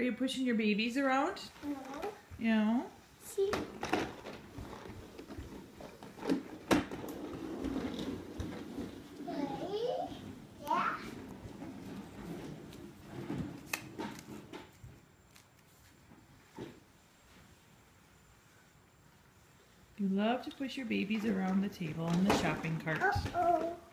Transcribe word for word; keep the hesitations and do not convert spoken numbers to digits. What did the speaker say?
Are you pushing your babies around? No. Yeah. See? Yeah. You love to push your babies around the table in the shopping cart. Uh-oh.